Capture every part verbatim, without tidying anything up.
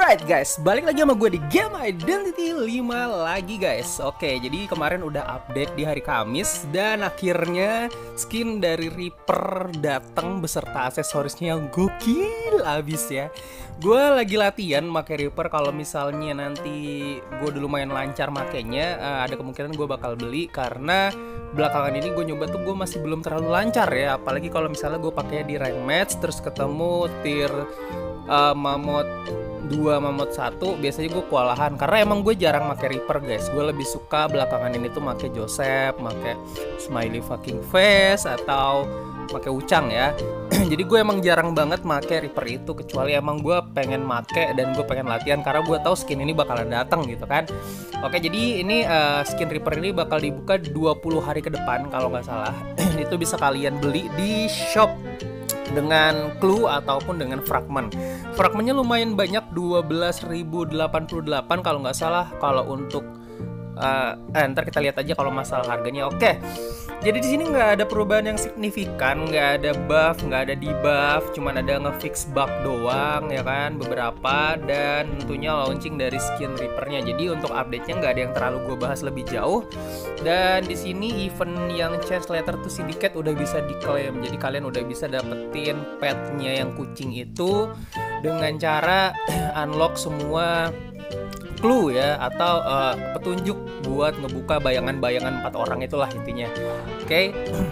Alright guys, balik lagi sama gue di Game Identity lima lagi guys. Oke, jadi kemarin udah update di hari Kamis dan akhirnya skin dari Reaper datang beserta aksesorisnya yang gokil abis ya. Gue lagi latihan pakai Reaper, kalau misalnya nanti gue udah lumayan lancar makainya, uh, ada kemungkinan gue bakal beli karena belakangan ini gue nyoba tuh gue masih belum terlalu lancar ya, apalagi kalau misalnya gue pakai di rank match terus ketemu tier uh, mammoth dua mammoth satu, biasanya gue kewalahan karena emang gue jarang pakai Reaper guys. Gue lebih suka belakangan ini tuh pakai Joseph, pakai smiley fucking face atau pakai Wuchang ya. Jadi gue emang jarang banget pakai Reaper itu, kecuali emang gue pengen make dan gue pengen latihan karena gue tahu skin ini bakalan datang gitu kan. Oke, jadi ini uh, skin Reaper ini bakal dibuka dua puluh hari ke depan kalau nggak salah. Itu bisa kalian beli di shop dengan clue ataupun dengan fragment. Fragmentnya lumayan banyak, dua belas ribu delapan puluh delapan kalau nggak salah. Kalau untuk uh, eh, ntar kita lihat aja kalau masalah harganya. Oke, jadi di sini nggak ada perubahan yang signifikan, nggak ada buff, nggak ada debuff, cuman ada ngefix bug doang ya kan beberapa, dan tentunya launching dari skin Reapernya. Jadi untuk update-nya nggak ada yang terlalu gue bahas lebih jauh. Dan di sini event yang Chance Letter to Syndicate udah bisa diklaim. Jadi kalian udah bisa dapetin petnya yang kucing itu dengan cara unlock semua clue ya, atau uh, petunjuk buat ngebuka bayangan-bayangan empat orang itulah intinya. Oke, okay.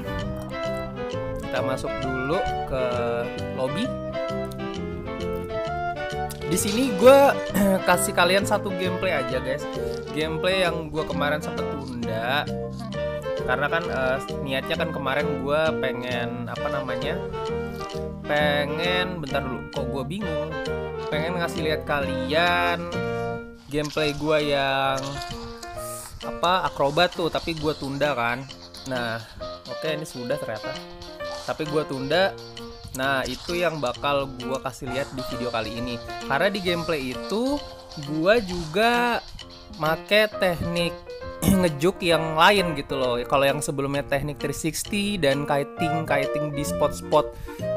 Kita masuk dulu ke lobby. Di sini gue kasih kalian satu gameplay aja guys, gameplay yang gue kemarin sempet tunda karena kan uh, niatnya kan kemarin gue pengen apa namanya, pengen bentar dulu, kok gue bingung, pengen ngasih lihat kalian gameplay gue yang apa akrobat tuh, tapi gue tunda kan. Nah, oke okay, ini sudah ternyata, tapi gue tunda. Nah, itu yang bakal gue kasih lihat di video kali ini. Karena di gameplay itu gue juga make teknik ngejuk yang lain gitu loh. Kalau yang sebelumnya teknik tiga enam nol dan kiting kiting di spot-spot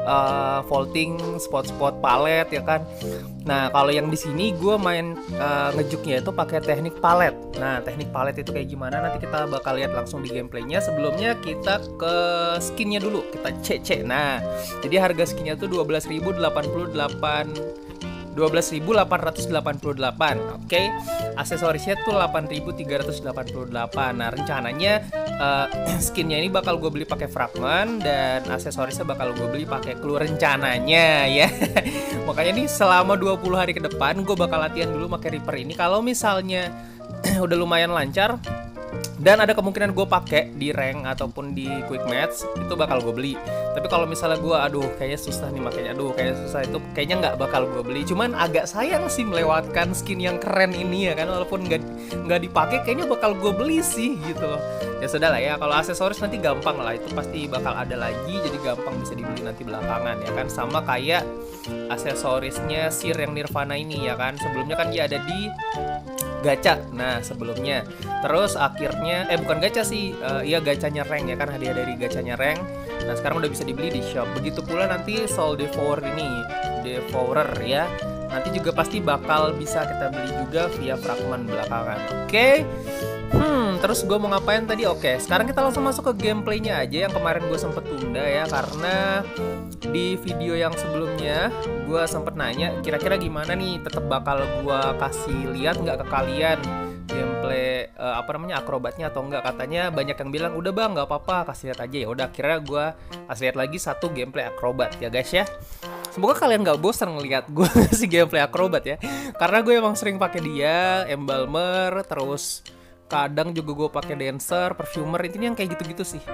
uh, vaulting, spot-spot palet ya kan. Nah, kalau yang di sini gue main uh, ngejuknya itu pakai teknik palet. Nah, teknik palet itu kayak gimana nanti kita bakal lihat langsung di gameplaynya. Sebelumnya kita ke skinnya dulu, kita cek-cek. Nah, jadi harga skinnya tuh dua belas ribu delapan puluh delapan dua belas ribu delapan ratus delapan puluh delapan. Oke, okay. Aksesorisnya tuh delapan ribu tiga ratus delapan puluh delapan. Nah, rencananya uh, skinnya ini bakal gue beli pakai fragment dan aksesorisnya bakal gue beli pakai clue rencananya ya. Makanya nih selama dua puluh hari ke depan gue bakal latihan dulu pakai Reaper ini. Kalau misalnya udah lumayan lancar dan ada kemungkinan gue pakai di rank ataupun di quick match, itu bakal gue beli. Tapi kalau misalnya gue aduh kayaknya susah nih makanya, aduh kayaknya susah, itu kayaknya nggak bakal gue beli. Cuman agak sayang sih melewatkan skin yang keren ini ya kan, walaupun nggak nggak dipakai kayaknya bakal gue beli sih gitu loh. Ya sudah lah ya, kalau aksesoris nanti gampang lah, itu pasti bakal ada lagi, jadi gampang bisa dibeli nanti belakangan ya kan. Sama kayak aksesorisnya Sir yang Nirvana ini ya kan, sebelumnya kan dia ada di gacha. Nah sebelumnya, terus akhirnya eh bukan gacha sih, uh, iya gacanya rank ya kan, hadiah dari gacanya rank. Nah sekarang udah bisa dibeli di shop. Begitu pula nanti Soul Devourer ini, Devourer ya, nanti juga pasti bakal bisa kita beli juga via fragment belakangan. Oke, okay? Hmm, terus gue mau ngapain tadi? Oke, okay, sekarang kita langsung masuk ke gameplaynya aja yang kemarin gue sempet tunda ya, karena di video yang sebelumnya gue sempet nanya kira-kira gimana nih, tetap bakal gue kasih lihat nggak ke kalian gameplay uh, apa namanya akrobatnya atau enggak. Katanya banyak yang bilang udah bang nggak apa-apa kasih lihat aja. Ya udah, akhirnya gue kasih lihat lagi satu gameplay akrobat ya guys ya. Semoga kalian nggak bosan ngeliat gue kasih gameplay akrobat ya, karena gue emang sering pakai dia, embalmer, terus kadang juga gue pakai dancer, perfumer, intinya yang kayak gitu-gitu sih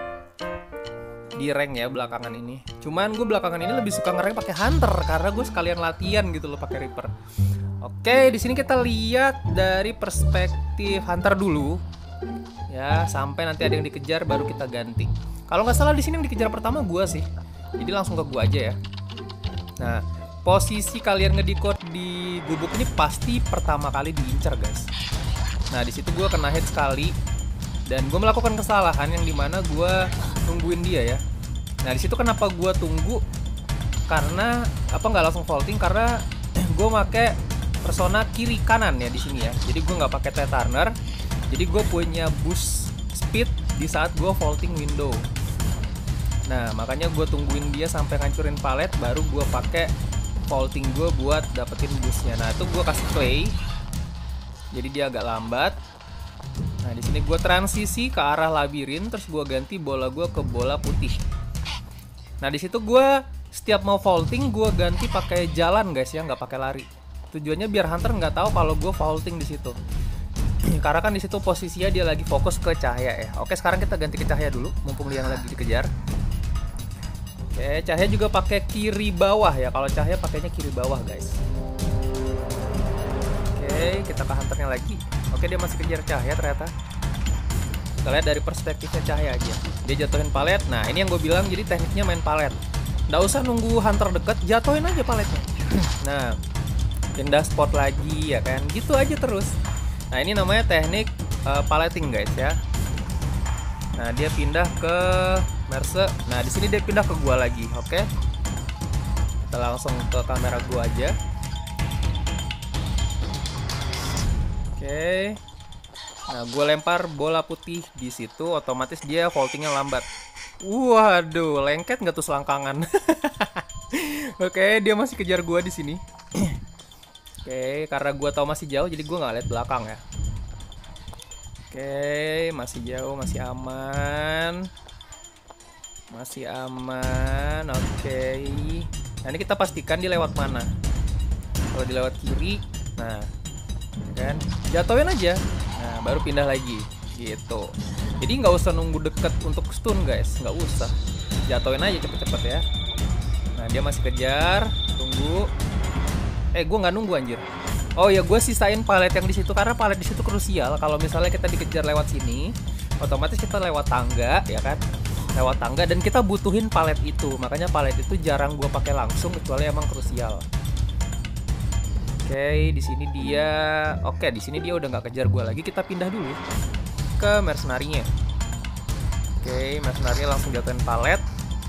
di rank ya belakangan ini. Cuman gue belakangan ini lebih suka ngerank pakai hunter karena gue sekalian latihan gitu loh pakai Reaper. Oke, di sini kita lihat dari perspektif hunter dulu ya, sampai nanti ada yang dikejar baru kita ganti. Kalau nggak salah di sini yang dikejar pertama gue sih, jadi langsung ke gue aja ya. Nah, posisi kalian ngedikot di gubuk ini pasti pertama kali diincar guys. Nah di situ gue kena hit sekali dan gue melakukan kesalahan yang dimana gue nungguin dia ya. Nah di situ kenapa gue tunggu, karena apa nggak langsung vaulting, karena gue make persona kiri kanan ya di sini ya. Jadi gue nggak pakai T-Turner. Jadi gue punya boost speed di saat gue vaulting window. Nah makanya gue tungguin dia sampai ngancurin palet, baru gue pakai vaulting gue buat dapetin boostnya. Nah itu gue kasih clay, jadi dia agak lambat. Nah di sini gue transisi ke arah labirin, terus gue ganti bola gue ke bola putih. Nah di situ gue setiap mau vaulting gue ganti pakai jalan guys ya, nggak pakai lari. Tujuannya biar hunter nggak tahu kalau gue vaulting di situ. Karena kan di situ posisinya dia lagi fokus ke cahaya ya. Oke, sekarang kita ganti ke cahaya dulu, mumpung dia yang lagi dikejar. Oke, cahaya juga pakai kiri bawah ya. Kalau cahaya pakainya kiri bawah guys. Oke, kita ke hunternya lagi. Oke, dia masih kejar cahaya ternyata. Kita lihat dari perspektifnya cahaya aja. Dia jatuhin palet. Nah, ini yang gue bilang, jadi tekniknya main palet. Nggak usah nunggu hunter deket, jatuhin aja paletnya. Nah, pindah spot lagi ya kan, gitu aja terus. Nah ini namanya teknik uh, paleting guys ya. Nah dia pindah ke Merse. Nah di sini dia pindah ke gua lagi, oke? Okay? Kita langsung ke kamera gua aja. Oke. Okay. Nah gua lempar bola putih di situ, otomatis dia vaultingnya lambat. Waduh, lengket nggak tuh selangkangan? Oke, okay, dia masih kejar gua di sini. Oke, karena gue tau masih jauh, jadi gue nggak lihat belakang ya. Oke, masih jauh, masih aman, masih aman. Oke, nah ini kita pastikan dia lewat mana. Kalau dia lewat kiri, nah, kan, jatuhin aja. Nah, baru pindah lagi, gitu. Jadi nggak usah nunggu deket untuk stun guys, nggak usah. Jatuhin aja cepet-cepet ya. Nah, dia masih kejar, tunggu. Eh, gue nggak nunggu anjir. Oh ya, gue sisain palet yang di situ karena palet di situ krusial. Kalau misalnya kita dikejar lewat sini, otomatis kita lewat tangga, ya kan? Lewat tangga dan kita butuhin palet itu. Makanya palet itu jarang gue pakai langsung kecuali emang krusial. Oke, di sini dia. Oke, di sini dia udah nggak kejar gue lagi. Kita pindah dulu ke mercenary-nya. Oke, mercenary langsung jatuhin palet.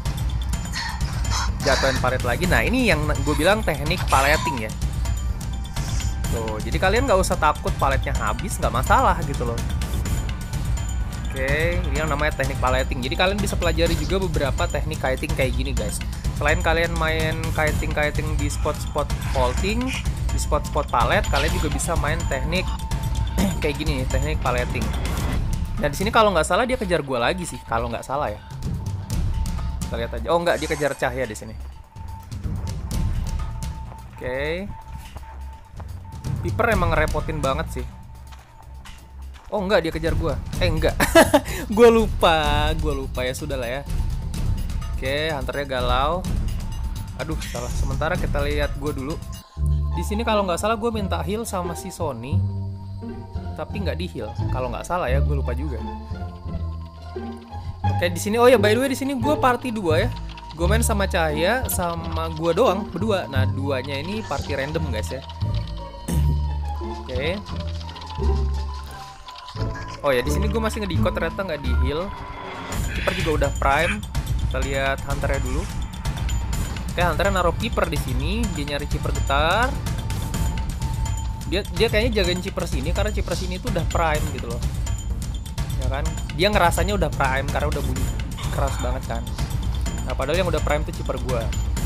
Jatuhin palet lagi. Nah ini yang gue bilang teknik paleting ya. Tuh, jadi kalian nggak usah takut paletnya habis, nggak masalah gitu loh. Oke, ini yang namanya teknik paleting. Jadi kalian bisa pelajari juga beberapa teknik kiting kayak gini guys. Selain kalian main kiting-kiting di spot-spot vaulting, di spot-spot palet, kalian juga bisa main teknik kayak gini nih, teknik paleting. Nah di sini kalau nggak salah dia kejar gue lagi sih, kalau nggak salah ya. Kita lihat aja. Oh enggak, dia kejar cahaya di sini. Oke. Okay. Piper emang ngerepotin banget sih. Oh enggak, dia kejar gua. Eh enggak. Gua lupa, gua lupa ya, sudah lah ya. Oke, okay, hunternya galau. Aduh, salah. Sementara kita lihat gua dulu. Di sini kalau nggak salah gua minta heal sama si Sony. Tapi nggak di heal. Kalau nggak salah ya, gua lupa juga. Oke, di sini oh ya by the way di sini gue party dua ya. Gue main sama Cahaya sama gue doang berdua. Nah, duanya ini party random guys ya. Oke. Oh ya, di sini gue masih ngedikot ternyata nggak di heal. Keeper juga udah prime. Kita lihat hunternya dulu. Oke, hunternya naruh keeper di sini, dia nyari keeper getar. Dia dia kayaknya jagain keeper sini karena keeper sini tuh udah prime gitu loh. Ya kan, dia ngerasanya udah prime karena udah bunyi keras banget kan. Nah padahal yang udah prime tuh chipper gue.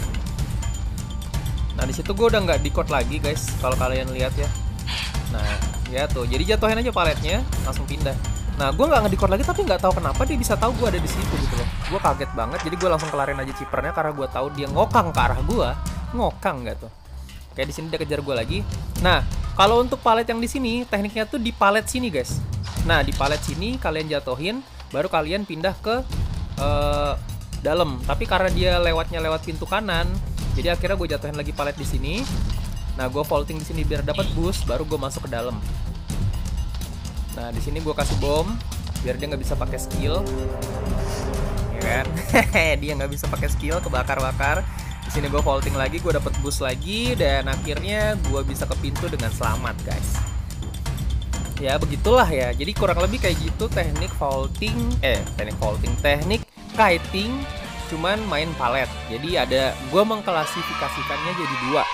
Nah di situ gue udah nggak di-code lagi guys, kalau kalian lihat ya. Nah ya tuh, jadi jatuhin aja paletnya, langsung pindah. Nah gue nggak nge-di-code lagi tapi nggak tahu kenapa dia bisa tahu gue ada di situ gitu loh. Gue kaget banget, jadi gue langsung kelarin aja chippernya karena gue tahu dia ngokang ke arah gue, ngokang nggak tuh. Oke, di sini dia kejar gue lagi. Nah kalau untuk palet yang di sini, tekniknya tuh di palet sini guys. Nah di palet sini kalian jatuhin, baru kalian pindah ke uh, dalam. Tapi karena dia lewatnya lewat pintu kanan, jadi akhirnya gue jatuhin lagi palet di sini. Nah gue vaulting di sini biar dapat boost, baru gue masuk ke dalam. Nah di sini gue kasih bom, biar dia nggak bisa pakai skill, ya kan? Dia nggak bisa pakai skill, kebakar-bakar. Di sini gue vaulting lagi, gue dapat boost lagi, dan akhirnya gue bisa ke pintu dengan selamat guys. Ya begitulah ya, jadi kurang lebih kayak gitu teknik vaulting, eh teknik vaulting, teknik kiting, cuman main palet. Jadi ada, gue mengklasifikasikannya jadi dua,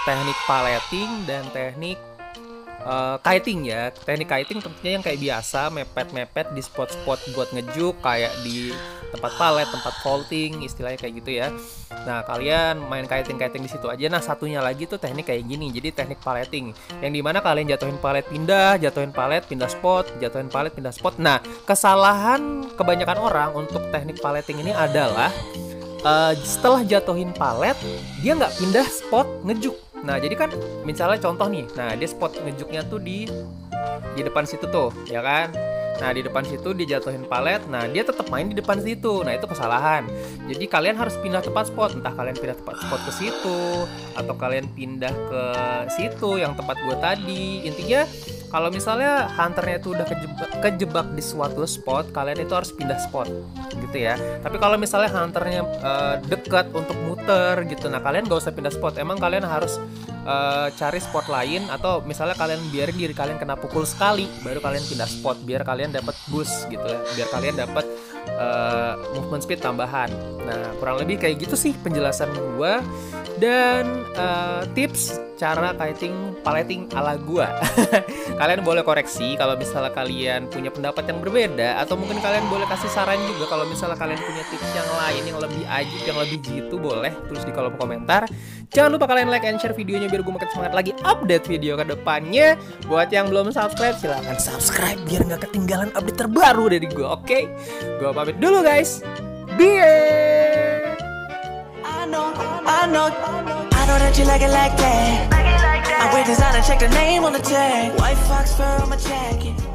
teknik paleting dan teknik Uh, kiting ya. Teknik kiting tentunya yang kayak biasa, mepet-mepet di spot-spot buat ngejuk, kayak di tempat palet, tempat vaulting, istilahnya kayak gitu ya. Nah, kalian main kiting-kiting di situ aja. Nah, satunya lagi tuh teknik kayak gini. Jadi teknik paleting, yang dimana kalian jatuhin palet pindah, jatuhin palet pindah spot, jatuhin palet pindah spot. Nah, kesalahan kebanyakan orang untuk teknik paleting ini adalah uh, setelah jatuhin palet, dia nggak pindah spot ngejuk. Nah, jadi kan misalnya contoh nih, nah dia spot ngejuknya tuh di di depan situ tuh, ya kan? Nah, di depan situ dijatuhin palet, nah dia tetap main di depan situ. Nah, itu kesalahan. Jadi kalian harus pindah tempat spot, entah kalian pindah tempat spot ke situ atau kalian pindah ke situ yang tempat gue tadi. Intinya kalau misalnya hunternya itu udah kejebak, kejebak di suatu spot, kalian itu harus pindah spot gitu ya. Tapi kalau misalnya hunternya uh, dekat untuk muter gitu, nah kalian gak usah pindah spot. Emang kalian harus uh, cari spot lain, atau misalnya kalian biarin diri kalian kena pukul sekali, baru kalian pindah spot biar kalian dapat boost gitu ya, biar kalian dapat uh, movement speed tambahan. Nah, kurang lebih kayak gitu sih penjelasan gua dan uh, tips cara kiting paleting ala gua. Kalian boleh koreksi kalau misalnya kalian punya pendapat yang berbeda, atau mungkin kalian boleh kasih saran juga kalau misalnya kalian punya tips yang lain yang lebih ajib, yang lebih jitu, boleh tulis di kolom komentar. Jangan lupa kalian like and share videonya biar gue makin semangat lagi update video ke depannya. Buat yang belum subscribe, silahkan subscribe biar nggak ketinggalan update terbaru dari gue. Oke, okay? Gue pamit dulu guys. Bye. I know, I know, I know that you like it like that. I wear designer, check the name on the tag. White fox fur on my jacket.